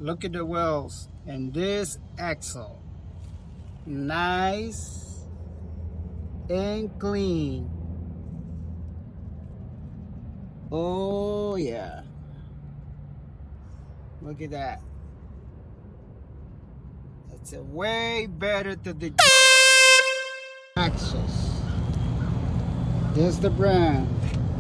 Look at the wheels and this axle. Nice and clean. Oh yeah. Look at that. It's a way better to the axles. There's the brand.